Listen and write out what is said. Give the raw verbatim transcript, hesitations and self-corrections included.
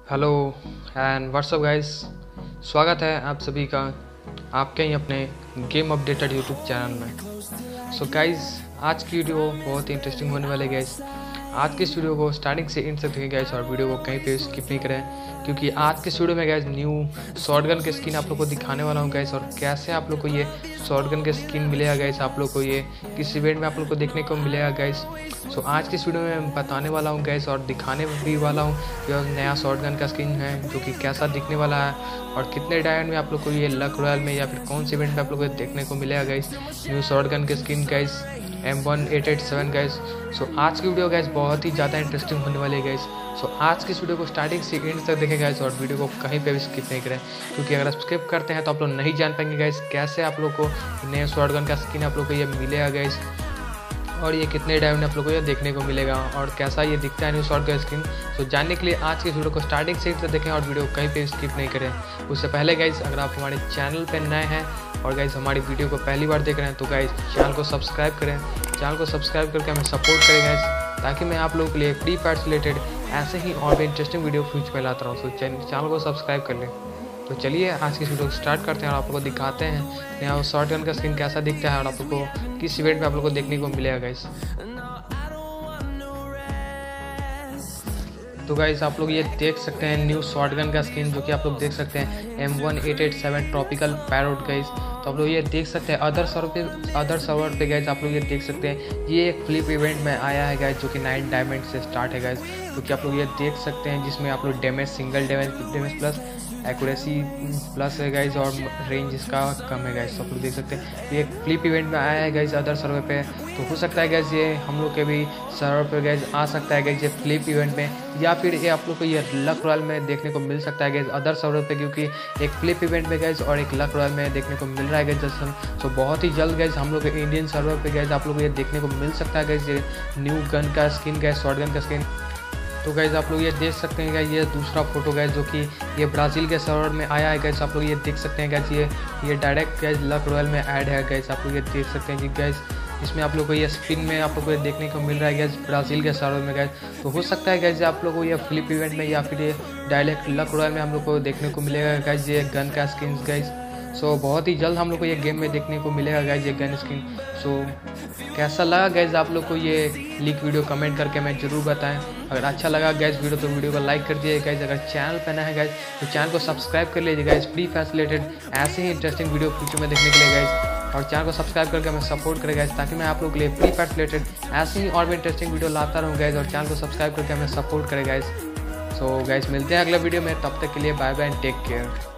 Hello and WhatsApp guys, स्वागत है आप सभी का आपके ही अपने गेम अपडेटेड यूट्यूब चैनल में। सो गाइस, आज की वीडियो बहुत ही इंटरेस्टिंग होने वाली है गाइस। आज की इस वीडियो को स्टार्टिंग से एंड तक देखें गाइस और वीडियो को कहीं पे स्किप नहीं करें, क्योंकि आज के वीडियो में गाइस न्यू शॉटगन के स्किन आप लोग को दिखाने वाला हूँ गाइस, और कैसे आप लोग को ये शॉटगन के स्किन मिलेगा गाइस, आप लोग को ये किस इवेंट में आप लोग को देखने को मिलेगा गाइस। सो आज की इस वीडियो में बताने वाला हूँ गाइस और दिखाने भी वाला हूँ कि नया शॉटगन का स्किन है जो कि कैसा दिखने वाला है और कितने डायमंड में आप लोग को ये लक रॉयल में या फिर कौन से इवेंट में आप लोग को देखने को मिलेगा गाइस न्यू शॉटगन के skin guys M one eight eight seven guys. So आज की वीडियो गाइस बहुत ही ज़्यादा इंटरेस्टिंग होने वाली है गाइस। सो आज की इस वीडियो को स्टार्टिंग से एंड तक देखें गाइस और वीडियो को कहीं पे भी स्किप नहीं करें, क्योंकि अगर आप स्किप करते हैं तो आप लोग नहीं जान पाएंगे गाइस कैसे आप लोग को नए शॉटगन का स्किन आप लोग को ये मिलेगा गाइस, और ये कितने डायमंड आप लोग को ये देखने को मिलेगा और कैसा ये दिखता है न्यू शॉट का स्किन। तो जानने के लिए आज की वीडियो को स्टार्टिंग से तक देखें और वीडियो को कहीं पे स्किप नहीं करें। उससे पहले गाइस, अगर आप हमारे चैनल पे नए हैं और गाइस हमारी वीडियो को पहली बार देख रहे हैं तो गाइस चैनल को सब्सक्राइब करें, चैनल को सब्सक्राइब करके हमें सपोर्ट करें गाइस, ताकि मैं आप लोगों के लिए फ्री फायर से रिलेटेड ऐसे ही और भी इंटरेस्टिंग वीडियो फ्यूचर में लाता रहूँ। तो चैनल को सब्सक्राइब कर लें। तो चलिए आज की वीडियो को स्टार्ट करते हैं और आप लोग को दिखाते हैं नया शॉटगन का स्किन कैसा दिखता है और आप लोग को किस इवेंट में आप लोग को देखने को मिलेगा गाइस। तो गाइस आप लोग ये देख सकते हैं न्यू शॉटगन का स्किन जो कि आप लोग देख सकते हैं M one eight eight seven tropical parrot guys. तो आप लोग ये देख सकते हैं अदर सर्वर पे अदर सर्वर पे गाइस आप लोग ये देख सकते हैं ये एक फ्लिप इवेंट में आया है गाइस, जो कि नाइन डायमंड से स्टार्ट है गाइस, जो कि आप लोग ये देख सकते हैं, जिसमें आप लोग damage single damage damage plus accuracy plus है गाइस और रेंज इसका कम है गाइस। तो आप लोग देख सकते हैं ये एक फ्लिप इवेंट में आया है गाइस अदर सर्वर पे। तो हो सकता है गाइस ये हम लोग के भी सर्वर पे गाइस आ सकता है गाइस ये फ्लिप इवेंट में, या फिर ये आप लोग को ये लक रॉयल में देखने को मिल सकता है गाइस अदर सर्वर पे, क्योंकि एक फ्लिप इवेंट में गाइस और एक लक रॉयल में देखने को मिल रहा है गाइस जस्ट। सो बहुत ही जल्द गाइस हम लोग के इंडियन सर्वर पे गाइस आप लोग को ये देखने को मिल सकता है गाइस ये न्यू गन का स्किन गाइस शॉटगन का स्किन। तो गाइस आप लोग ये देख सकते हैं गाइस ये दूसरा फोटो गाइस जो कि ये ब्राज़ील के सर्वर में आया है गाइस। आप लोग ये देख सकते हैं गाइस ये ये डायरेक्ट गाइस लक रॉयल में ऐड है गाइस। आप लोग ये देख सकते हैं जी गाइस, इसमें आप लोग को ये स्पिन में आप लोग को देखने को मिल रहा है गाइस ब्राज़ील के सर्वर में गाइस। तो हो सकता है गाइस आप लोग को ये फ्लिप इवेंट में या फिर ये डायरेक्ट लक रॉयल में हम लोग को देखने को मिलेगा गाइस ये गन का स्किन गाइस। सो so, बहुत ही जल्द हम लोग को ये गेम में देखने को मिलेगा गाइस ये गन स्किन। सो so, कैसा लगा गाइस आप लोग को ये लीक वीडियो कमेंट करके मैं जरूर बताएं। अगर अच्छा लगा गाइस वीडियो तो वीडियो को लाइक कर दिए गाइस। अगर चैनल पे नया है गाइस तो चैनल को सब्सक्राइब कर लीजिए गाइस, फ्री फायर रिलेटेड ऐसे ही इंटरेस्टिंग वीडियो फ्यूचर में देखने के लिए गाइस, और चैनल को सब्सक्राइब करके हमें सपोर्ट करें गाइस, ताकि मैं आप लोग के लिए फ्री फायर रिलेटेड ऐसे ही और भी इंटरेस्टिंग वीडियो लाता रहूँ गाइस, और चैनल को सब्सक्राइब करके हमें सपोर्ट करें गाइस। सो गाइस मिलते हैं अगले वीडियो में, तब तक के लिए bye bye and take care.